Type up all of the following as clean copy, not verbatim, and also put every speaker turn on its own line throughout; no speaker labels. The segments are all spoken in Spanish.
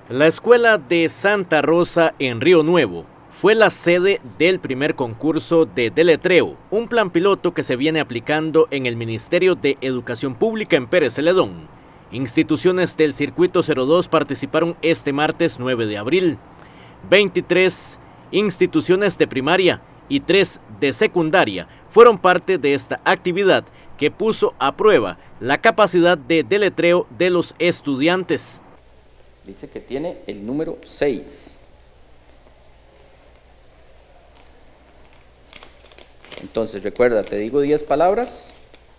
La escuela de Santa Rosa en Río Nuevo fue la sede del primer concurso de deletreo, un plan piloto que se viene aplicando en el Ministerio de Educación Pública en Pérez Celedón. Instituciones del Circuito 02 participaron este martes 9 de abril. 23 instituciones de primaria y 3 de secundaria fueron parte de esta actividad que puso a prueba la capacidad de deletreo de los estudiantes.
Dice que tiene el número 6. Entonces, recuerda, te digo 10 palabras.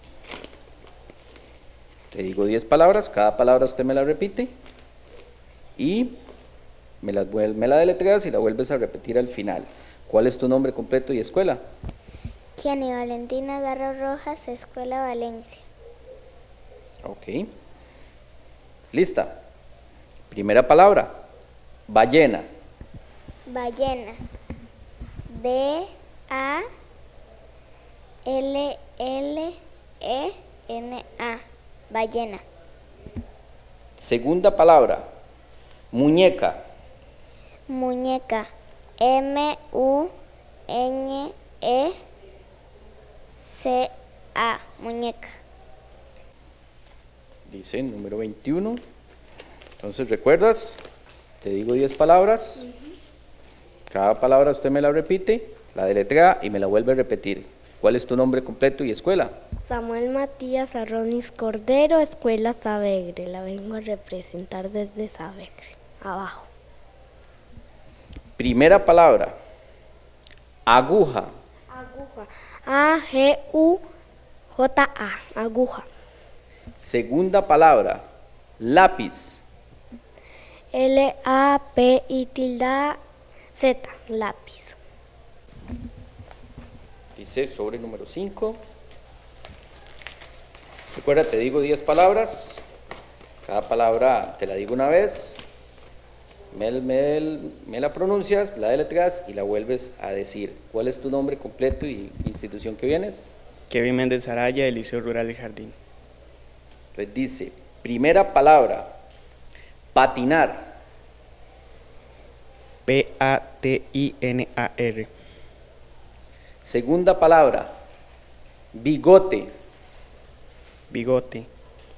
Te digo 10 palabras, cada palabra usted me la repite y me la deletreas y la vuelves a repetir al final. ¿Cuál es tu nombre completo y escuela?
Kiani Valentina Garro Rojas, Escuela Valencia.
Ok. ¿Lista? Primera palabra, ballena.
Ballena. B-A-L-L-E-N-A. Ballena.
Segunda palabra, muñeca.
Muñeca. M-U-N-E-C-A. Muñeca.
Dice número 21. Entonces, ¿recuerdas? Te digo 10 palabras. Cada palabra usted me la repite, la deletrea y me la vuelve a repetir. ¿Cuál es tu nombre completo y escuela?
Samuel Matías Arronis Cordero, Escuela Savegre. La vengo a representar desde Savegre, abajo.
Primera palabra, aguja.
Aguja. A-G-U-J-A. Aguja.
Segunda palabra, lápiz.
L-A-P-I-Z. Lápiz.
Dice sobre número 5. Recuerda, te digo 10 palabras. Cada palabra te la digo una vez. Me la pronuncias, la deletreas y la vuelves a decir. ¿Cuál es tu nombre completo y institución que vienes?
Kevin Méndez Araya, del Liceo Rural del Jardín.
Entonces dice, primera palabra, patinar.
P-A-T-I-N-A-R.
Segunda palabra, bigote.
Bigote.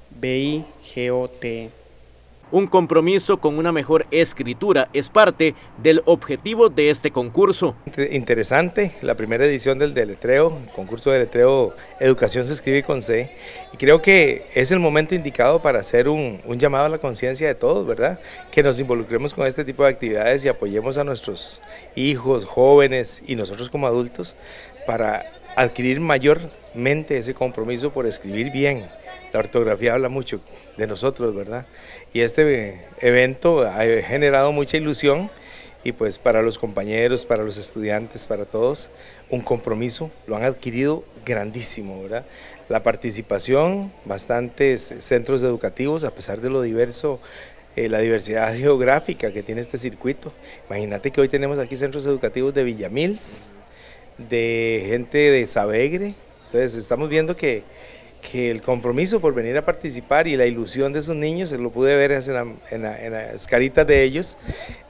B-I-G-O-T.
Un compromiso con una mejor escritura es parte del objetivo de este concurso.
Interesante, la primera edición del deletreo, el concurso de deletreo Educación se escribe con C, y creo que es el momento indicado para hacer un llamado a la conciencia de todos, ¿verdad? Que nos involucremos con este tipo de actividades y apoyemos a nuestros hijos, jóvenes y nosotros como adultos para adquirir mayormente ese compromiso por escribir bien. La ortografía habla mucho de nosotros, ¿verdad? Y este evento ha generado mucha ilusión y pues para los compañeros, para los estudiantes, para todos, un compromiso, lo han adquirido grandísimo, ¿verdad? La participación, bastantes centros educativos, a pesar de lo diverso, la diversidad geográfica que tiene este circuito. Imagínate que hoy tenemos aquí centros educativos de Villamils, de gente de Savegre, entonces estamos viendo que el compromiso por venir a participar y la ilusión de esos niños, se lo pude ver en las caritas de ellos,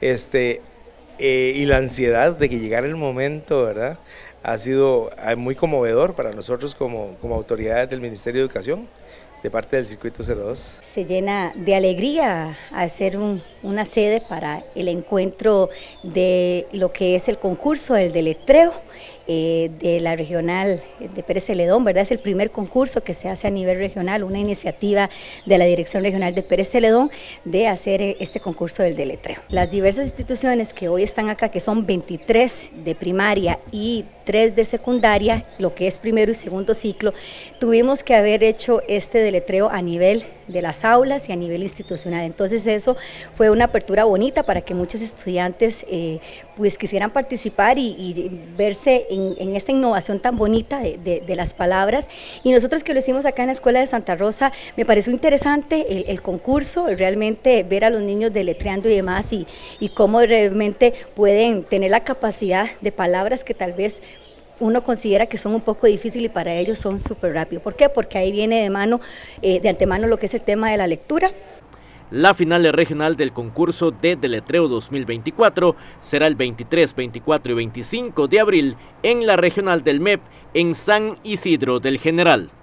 y la ansiedad de que llegara el momento, ¿verdad? Ha sido muy conmovedor para nosotros como autoridades del Ministerio de Educación, de parte del Circuito 02.
Se llena de alegría hacer una sede para el encuentro de lo que es el concurso del deletreo de la regional de Pérez Celedón, ¿verdad? Es el primer concurso que se hace a nivel regional, una iniciativa de la Dirección Regional de Pérez Celedón de hacer este concurso del deletreo. Las diversas instituciones que hoy están acá, que son 23 de primaria y 3 de secundaria, lo que es primero y segundo ciclo, tuvimos que haber hecho este deletreo a nivel de las aulas y a nivel institucional. Entonces eso fue una apertura bonita para que muchos estudiantes pues quisieran participar y verse en esta innovación tan bonita de las palabras. Y nosotros que lo hicimos acá en la Escuela de Santa Rosa, me pareció interesante el concurso, realmente ver a los niños deletreando y demás y cómo realmente pueden tener la capacidad de palabras que tal vez uno considera que son un poco difíciles y para ellos son súper rápidos. ¿Por qué? Porque ahí viene de antemano lo que es el tema de la lectura.
La final regional del concurso de deletreo 2024 será el 23, 24 y 25 de abril en la regional del MEP en San Isidro del General.